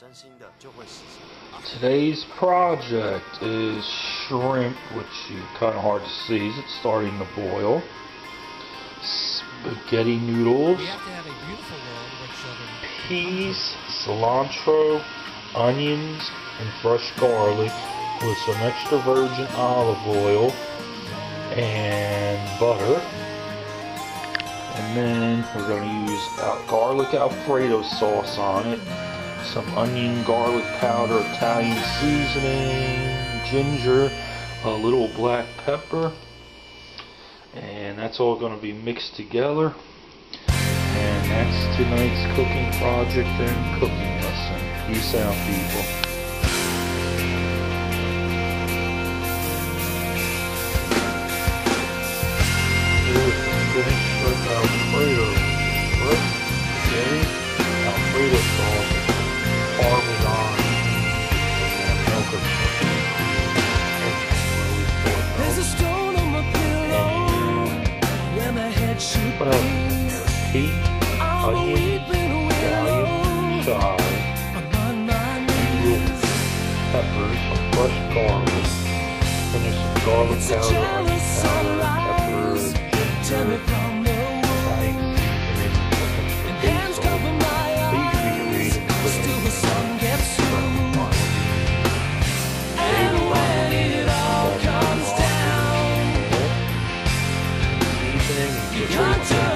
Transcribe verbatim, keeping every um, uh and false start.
Today's project is shrimp, which you kind of hard to see. It's starting to boil. Spaghetti noodles, peas, cilantro, onions, and fresh garlic with some extra virgin olive oil and butter. And then we're going to use garlic Alfredo sauce on it, some onion, garlic powder, Italian seasoning, ginger, a little black pepper, and that's all going to be mixed together. And that's tonight's cooking project and cooking lesson. Peace out, people. Finished shrimp Alfredo, shrimp, spaghetti, Alfredo sauce, Parmesan, and milk of There's a stone on my pillow where my head should be. What else is there? Tea, onion, scallion, chive, peppers, some fresh garlic, and there's some garlic powder, onion powder, peppers, ginger, Italian seasoning, and hands cover my eyes. Still the sun gets through. And when it all comes down, you got to